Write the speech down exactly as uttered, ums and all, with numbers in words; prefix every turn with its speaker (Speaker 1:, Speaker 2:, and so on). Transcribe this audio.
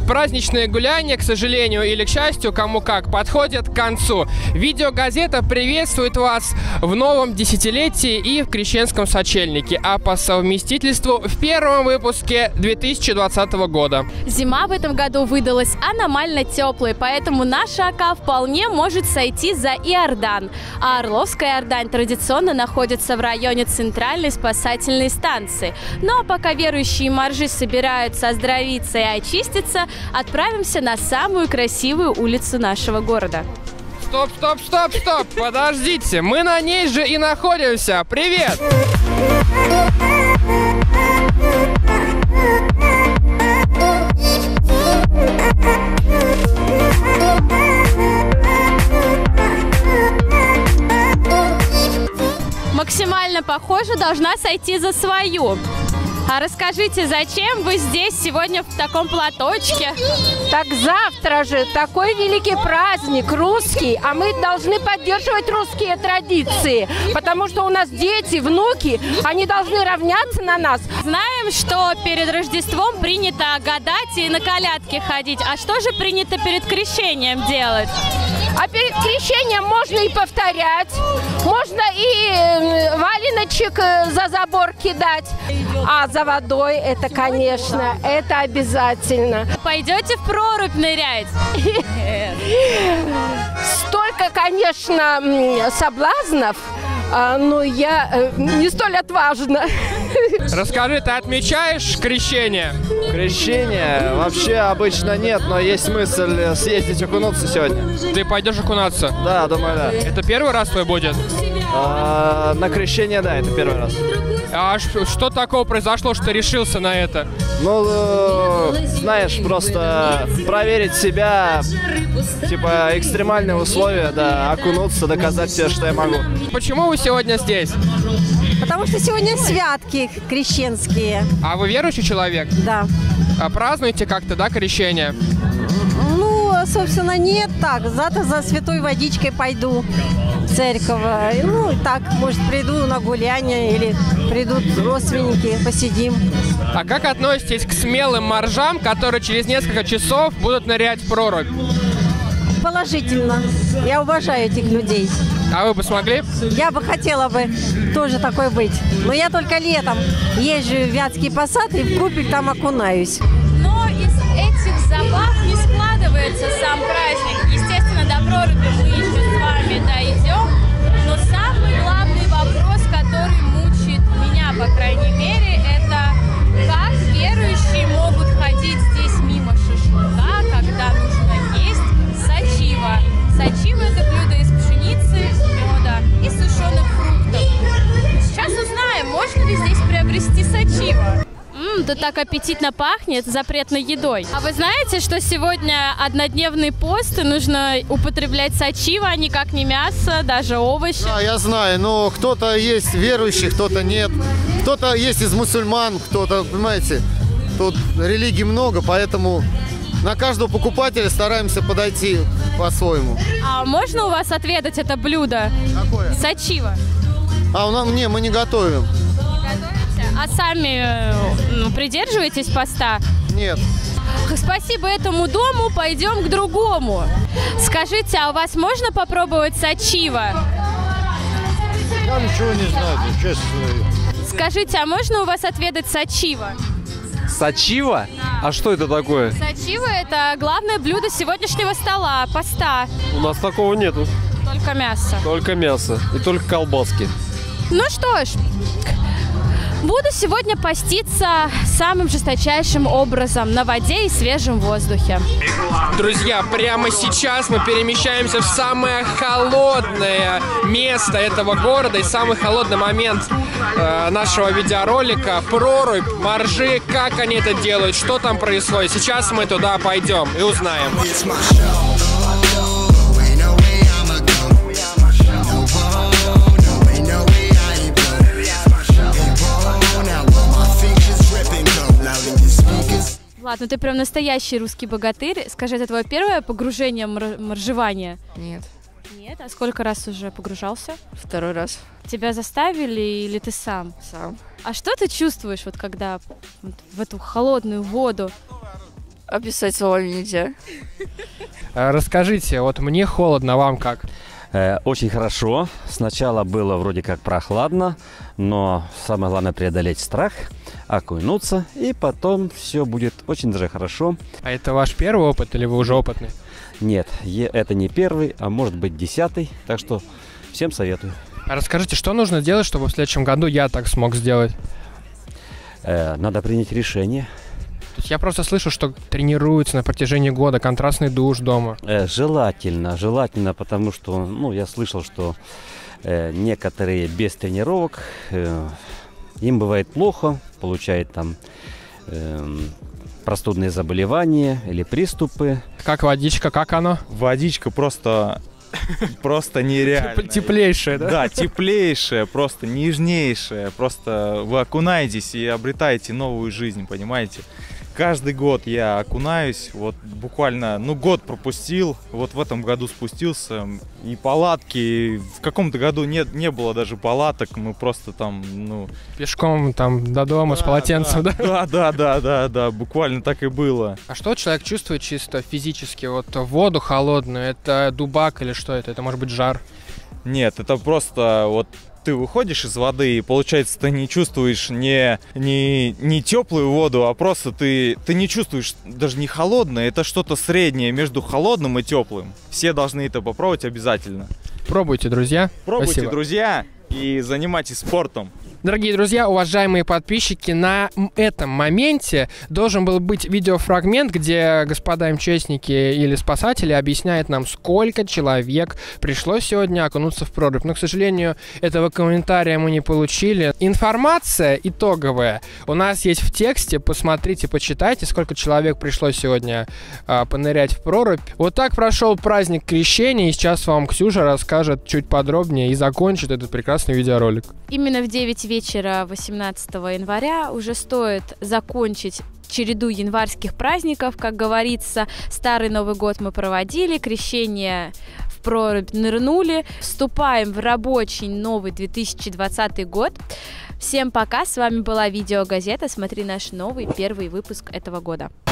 Speaker 1: Праздничные гуляния, к сожалению или к счастью, кому как, подходят к концу. Видеогазета приветствует вас в новом десятилетии и в Крещенском сочельнике, а по совместительству в первом выпуске две тысячи двадцатого года.
Speaker 2: Зима в этом году выдалась аномально теплой, поэтому наша ОК вполне может сойти за Иордан. А Орловская Иордань традиционно находится в районе центральной спасательной станции. Ну а пока верующие моржи собираются оздоровиться и очиститься, отправимся на самую красивую улицу нашего города.
Speaker 1: Стоп, стоп, стоп, стоп, подождите, мы на ней же и находимся. Привет!
Speaker 2: Максимально похоже, должна сойти за свою. А расскажите, зачем вы здесь сегодня в таком платочке?
Speaker 3: Так завтра же такой великий праздник русский, а мы должны поддерживать русские традиции, потому что у нас дети, внуки, они должны равняться на нас.
Speaker 2: Знаем, что перед Рождеством принято гадать и на колядки ходить. А что же принято перед крещением делать?
Speaker 3: А перед крещением можно и повторять, можно и валеночек за забор кидать. А за водой это, конечно, это обязательно.
Speaker 2: Пойдете в прорубь нырять?
Speaker 3: Столько, конечно, соблазнов, но я не столь отважна.
Speaker 1: Расскажи, ты отмечаешь крещение?
Speaker 4: Крещение вообще обычно нет, но есть мысль съездить окунуться сегодня.
Speaker 1: Ты пойдешь окунаться?
Speaker 4: Да, думаю, да.
Speaker 1: Это первый раз твой будет?
Speaker 4: А, на крещение, да, это первый раз.
Speaker 1: А что такого произошло, что ты решился на это?
Speaker 4: Ну, э, знаешь, просто проверить себя, типа экстремальные условия, да, окунуться, доказать себе, что я могу.
Speaker 1: Почему вы сегодня здесь?
Speaker 5: Потому что сегодня святки крещенские.
Speaker 1: А вы верующий человек?
Speaker 5: Да.
Speaker 1: А празднуете как-то, да, крещение?
Speaker 5: Ну, собственно, нет, так, зато за святой водичкой пойду в церковь. Ну, так, может, приду на гуляние или придут родственники, посидим.
Speaker 1: А как относитесь к смелым моржам, которые через несколько часов будут нырять в прорубь?
Speaker 5: Положительно. Я уважаю этих людей.
Speaker 1: А вы бы смогли?
Speaker 5: Я бы хотела бы тоже такой быть. Но я только летом езжу в Вятский Посад и в Крупель там окунаюсь.
Speaker 2: Но из этих забав не складывается сам праздник. Естественно, до проруби мы еще с вами дойдем. Но самый главный вопрос, который мучает меня, по крайней мере, это как верующие могут ходить здесь мимо шашлыка, когда нужно есть сачива. Сачива – это блюдо из пшеницы, меда и сушеных фруктов. Сейчас узнаем, можно ли здесь приобрести сачива. Ммм, тут так аппетитно пахнет запретной едой. А вы знаете, что сегодня однодневный пост и нужно употреблять сачива, а никак не мясо, даже овощи?
Speaker 6: Да, я знаю, но кто-то есть верующий, кто-то нет. Кто-то есть из мусульман, кто-то, понимаете, тут религий много, поэтому на каждого покупателя стараемся подойти по-своему.
Speaker 2: А можно у вас отведать это блюдо?
Speaker 6: Какое?
Speaker 2: Сачива.
Speaker 6: А у нас, не, мы не готовим.
Speaker 2: А сами ну, придерживаетесь поста?
Speaker 6: Нет.
Speaker 2: Спасибо этому дому, пойдем к другому. Скажите, а у вас можно попробовать сачива?
Speaker 6: Я ничего не знаю, честно говорю.
Speaker 2: Скажите, а можно у вас отведать сачива?
Speaker 4: Сачива?
Speaker 2: Да.
Speaker 4: А что это такое?
Speaker 2: Сачива – это главное блюдо сегодняшнего стола, поста.
Speaker 4: У нас такого нету.
Speaker 2: Только мясо.
Speaker 4: Только мясо и только колбаски.
Speaker 2: Ну что ж, буду сегодня поститься самым жесточайшим образом на воде и свежем воздухе.
Speaker 1: Друзья, прямо сейчас мы перемещаемся в самое холодное место этого города и самый холодный момент э, нашего видеоролика. Прорубь, моржи, как они это делают, что там происходит. Сейчас мы туда пойдем и узнаем.
Speaker 2: Влад, ну ты прям настоящий русский богатырь. Скажи, это твое первое погружение в моржевание?
Speaker 7: Нет.
Speaker 2: Нет? А сколько раз уже погружался?
Speaker 7: Второй раз.
Speaker 2: Тебя заставили или ты сам?
Speaker 7: Сам.
Speaker 2: А что ты чувствуешь, вот когда вот в эту холодную воду?
Speaker 7: Описать словами нельзя.
Speaker 1: Расскажите, вот мне холодно, вам как?
Speaker 8: Э, очень хорошо. Сначала было вроде как прохладно, но самое главное преодолеть страх, окунуться, и потом все будет очень даже хорошо.
Speaker 1: А это ваш первый опыт или вы уже опытный?
Speaker 8: Нет, это не первый, а может быть десятый, так что всем советую.
Speaker 1: А расскажите, что нужно делать, чтобы в следующем году я так смог сделать?
Speaker 8: Э, надо принять решение.
Speaker 1: То есть я просто слышу, что тренируются на протяжении года, контрастный душ дома.
Speaker 8: Э, желательно, желательно, потому что, ну, я слышал, что э, некоторые без тренировок, э, им бывает плохо, получают там э, простудные заболевания или приступы.
Speaker 1: Как водичка, как оно?
Speaker 9: Водичка просто, просто нереальная.
Speaker 1: Теплейшая, да?
Speaker 9: Да, теплейшая, просто нежнейшая. Просто вы окунаетесь и обретаете новую жизнь, понимаете? Каждый год я окунаюсь, вот буквально, ну, год пропустил, вот в этом году спустился, и палатки, в каком-то году нет, не было даже палаток, мы просто там, ну...
Speaker 1: Пешком там до дома да, с полотенцем, да?
Speaker 9: Да, да, да, да, да, буквально так и было.
Speaker 1: А что человек чувствует чисто физически? Вот воду холодную, это дубак или что это? Это может быть жар?
Speaker 9: Нет, это просто вот... Ты выходишь из воды, и, получается, ты не чувствуешь не, не, не теплую воду, а просто ты, ты не чувствуешь даже не холодное. Это что-то среднее между холодным и теплым. Все должны это попробовать обязательно.
Speaker 1: Пробуйте, друзья.
Speaker 9: Пробуйте,
Speaker 1: Спасибо.
Speaker 9: друзья, и занимайтесь спортом.
Speaker 1: Дорогие друзья, уважаемые подписчики, на этом моменте должен был быть видеофрагмент, где господа МЧСники или спасатели объясняют нам, сколько человек пришло сегодня окунуться в прорубь. Но, к сожалению, этого комментария мы не получили. Информация итоговая у нас есть в тексте. Посмотрите, почитайте, сколько человек пришло сегодня а, понырять в прорубь. Вот так прошел праздник Крещения, и сейчас вам Ксюша расскажет чуть подробнее и закончит этот прекрасный видеоролик.
Speaker 2: Именно в девять вечера восемнадцатого января уже стоит закончить череду январских праздников. Как говорится, Старый Новый год мы проводили, Крещение в прорубь нырнули. Вступаем в рабочий новый две тысячи двадцатый год. Всем пока, с вами была Видеогазета. Смотри наш новый первый выпуск этого года.